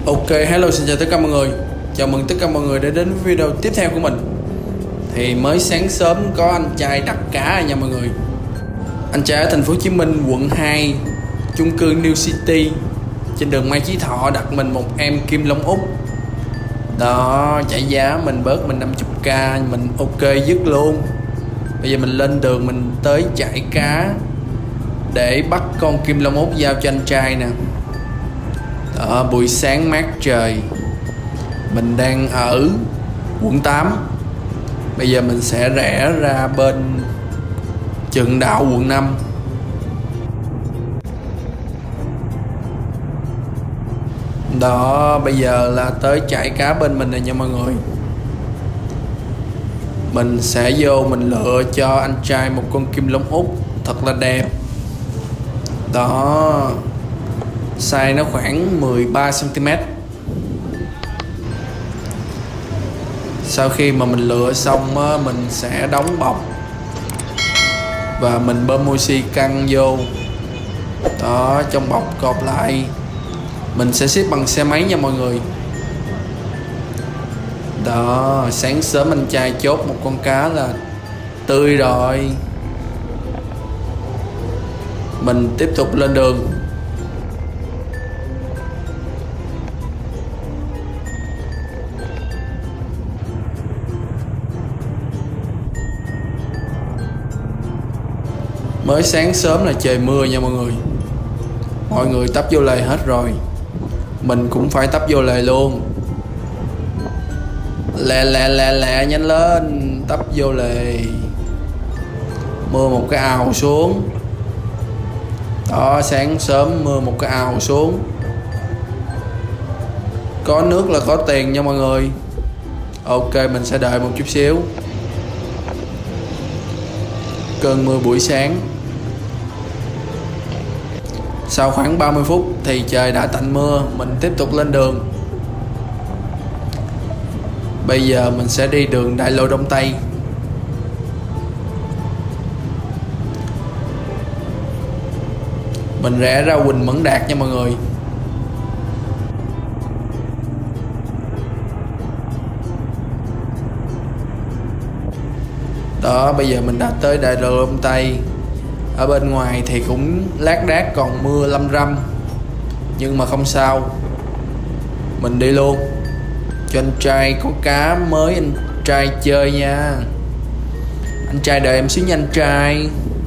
Ok, hello, xin chào tất cả mọi người. Chào mừng tất cả mọi người đã đến với video tiếp theo của mình. Thì mới sáng sớm có anh trai đặt cá rồi nha mọi người. Anh trai ở thành phố Hồ Chí Minh, quận 2, chung cư New City, trên đường Mai Chí Thọ đặt mình một em kim long úc. Đó, trả giá mình bớt mình 50k, mình ok dứt luôn. Bây giờ mình lên đường mình tới chạy cá để bắt con kim long úc giao cho anh trai nè. Đó, buổi sáng mát trời. Mình đang ở quận 8. Bây giờ mình sẽ rẽ ra bên Trần Đạo quận 5. Đó, bây giờ là tới chạy cá bên mình rồi nha mọi người. Mình sẽ vô mình lựa cho anh trai một con kim long úc thật là đẹp. Đó, size nó khoảng 13cm. Sau khi mà mình lựa xong á, mình sẽ đóng bọc và mình bơm oxy căng vô. Đó, trong bọc cột lại. Mình sẽ ship bằng xe máy nha mọi người. Đó, sáng sớm anh trai chốt một con cá là tươi rồi. Mình tiếp tục lên đường. Mới sáng sớm là trời mưa nha mọi người. Mọi người tấp vô lề hết rồi, mình cũng phải tấp vô lề luôn. Lẹ nhanh lên, tấp vô lề. Mưa một cái ào xuống. Đó, sáng sớm mưa một cái ào xuống. Có nước là có tiền nha mọi người. Ok, mình sẽ đợi một chút xíu. Cơn mưa buổi sáng. Sau khoảng 30 phút thì trời đã tạnh mưa. Mình tiếp tục lên đường. Bây giờ mình sẽ đi đường đại lộ Đông Tây. Mình rẽ ra Huỳnh Mẫn Đạt nha mọi người. Đó, bây giờ mình đã tới đại lộ Đông Tây. Ở bên ngoài thì cũng lác đác còn mưa lâm râm, nhưng mà không sao. Mình đi luôn. Cho anh trai có cá mới anh trai chơi nha. Anh trai đợi em xíu nha anh trai.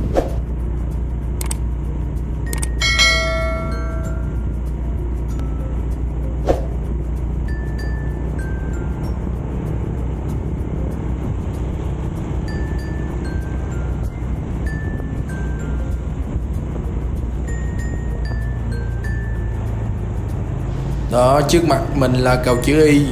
Đó, trước mặt mình là cầu chữ Y.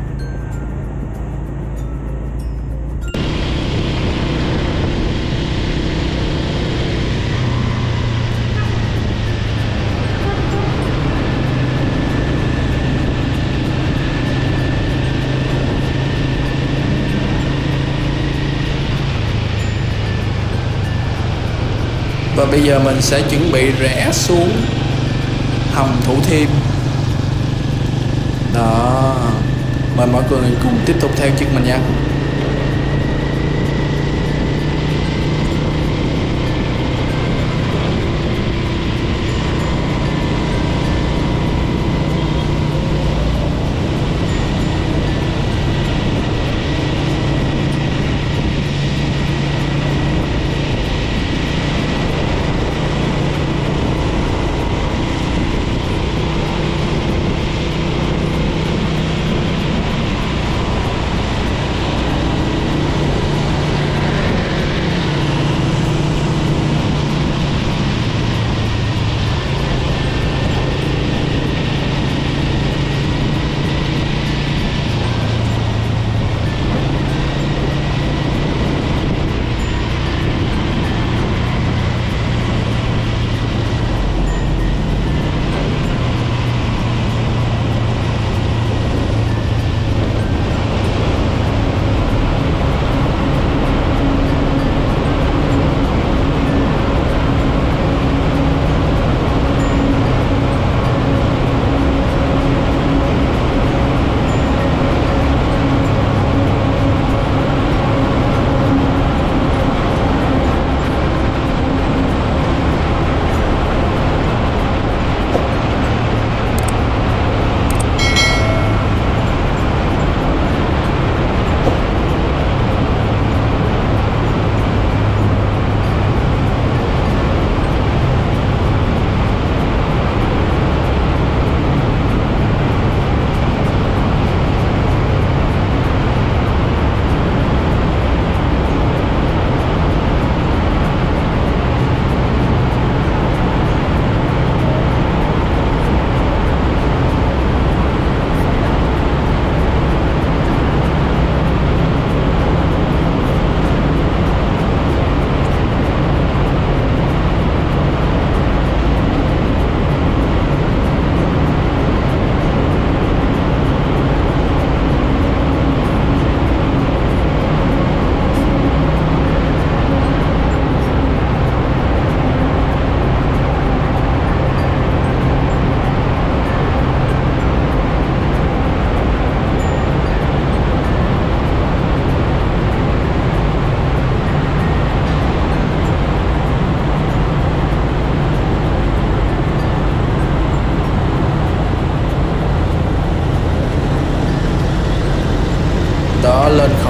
Và bây giờ mình sẽ chuẩn bị rẽ xuống hầm Thủ Thiêm. Đó, mời mọi người cùng tiếp tục theo chân mình nha.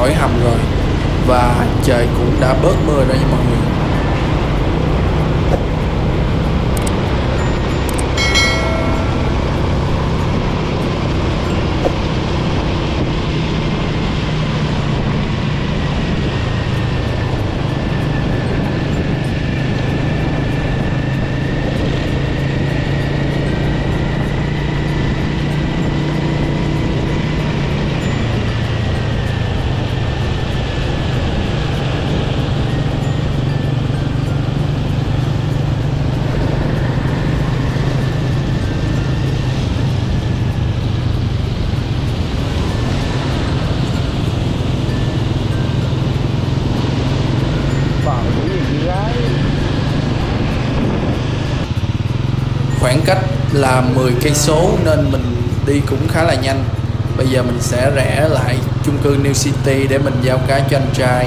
khỏi hầm rồi. Và trời cũng đã bớt mưa rồi nha mọi người. Khoảng cách là 10 cây số nên mình đi cũng khá là nhanh. Bây giờ mình sẽ rẽ lại chung cư New City để mình giao cá cho anh trai.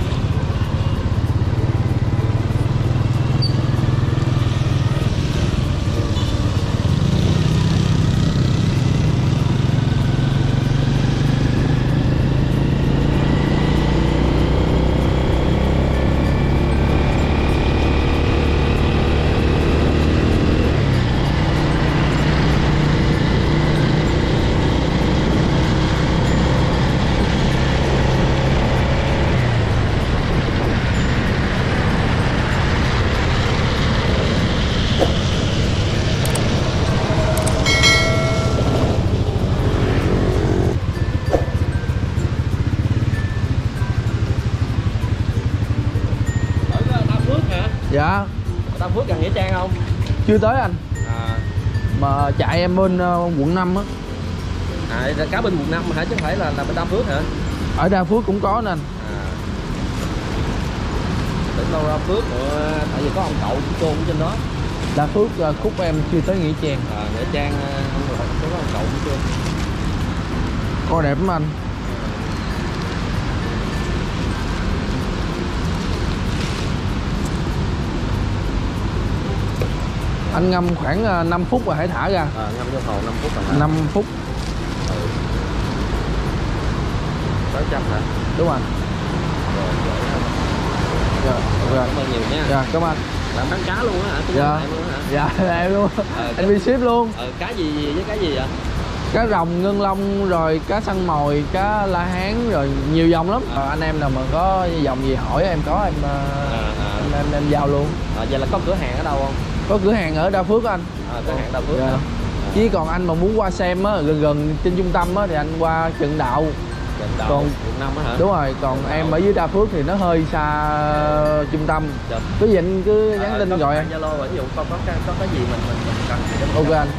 Dạ. Tam Phước gần Nghĩa Trang không? Chưa tới anh. Mà chạy em bên quận 5 á. Cá bên quận 5 hả? Chứ không phải là bên Tam Phước hả? Ở Đa Phước cũng có nên. Tỉnh đâu Tam Phước nữa, tại vì có ông cậu của cô trên đó. Đa Phước khúc em chưa tới Nghĩa Trang. Nghĩa Trang có ông cậu của cô. Coi đẹp lắm anh. Anh ngâm khoảng 5 phút rồi hãy thả ra. Ngâm trong hồ 5 phút rồi. 5 phút. Tới trăm hả? Đúng rồi. Dạ, cảm ơn nhiều nha. Dạ, cảm ơn. Bạn bán cá luôn á hả? Dạ. Em luôn hả? Dạ, em luôn. Anh đi ship luôn. Cá gì với cá gì vậy? Cá rồng, ngân long, rồi cá săn mồi, cá la hán, rồi nhiều dòng lắm. Anh em nào mà có dòng gì hỏi em có em giao luôn. Vậy là có cửa hàng ở đâu không? Có cửa hàng ở Đa Phước anh. Cửa hàng Đa Phước. Chứ còn anh mà muốn qua xem á, gần trên trung tâm á thì anh qua Trần Đạo. Còn quận 5 á hả? Đúng rồi, còn em ở dưới Đa Phước thì nó hơi xa trung tâm. Cứ vậy anh cứ nhắn tin gọi em. Zalo ví dụ có cái gì mình cần thì ok anh.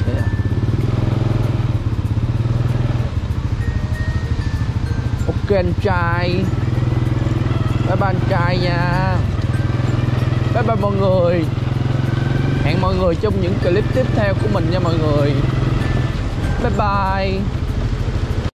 Ok anh trai. Bye bye anh trai nha. Bye bye mọi người. Hẹn mọi người trong những clip tiếp theo của mình nha mọi người. Bye bye.